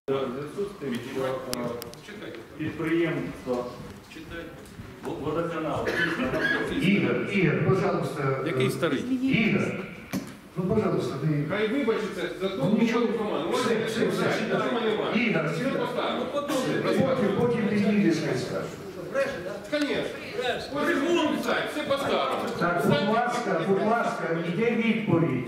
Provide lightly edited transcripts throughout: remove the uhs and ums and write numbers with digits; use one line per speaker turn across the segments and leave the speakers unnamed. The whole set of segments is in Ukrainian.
Підприємство водоканал.
Ігор, пожалуйста.
Який старий?
Ігор, ну, пожалуйста, ти...
Хай вибачиться за то,
Ну, нічого,
команду.
все. Ігор, потім ти їдеш, хай скажеш.
Конечно. Регулом писать, все по-старому.
Так, будь ласка, йде відповідь.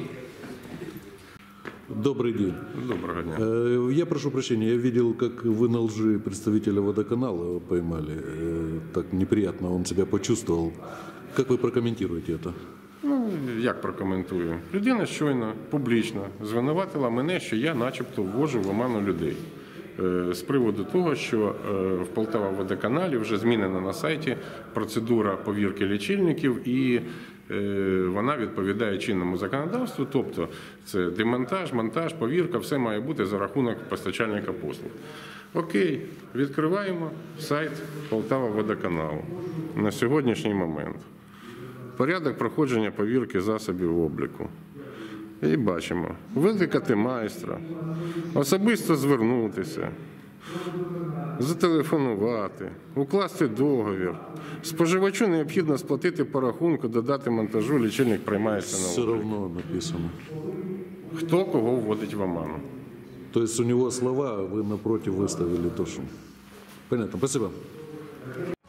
Добрый день.
Доброго дня.
Я прошу прощения, я видел, как вы на лжи представителя водоканала поймали. Так неприятно он себя почувствовал. Как вы прокомментируете это?
Ну, як прокоментую? Людина щойно, публічно звинуватила мене, що я начебто ввожу в оману людей. З приводу того, що в Полтава-водоканалі вже змінена на сайті процедура повірки лічильників і вона відповідає чинному законодавству, тобто це демонтаж, монтаж, повірка, все має бути за рахунок постачальника послуг. Окей, відкриваємо сайт Полтава-водоканалу на сьогоднішній момент. Порядок проходження повірки засобів обліку. І бачимо, викликати майстра, особисто звернутися, зателефонувати, укласти договір. Споживачу необхідно сплатити по рахунку, додати монтажу, лічильник приймається на
Все
облік.
равно написано.
Хто кого вводить в оману?
То есть у него слова, вы напротив выставили то, что... Понятно, спасибо.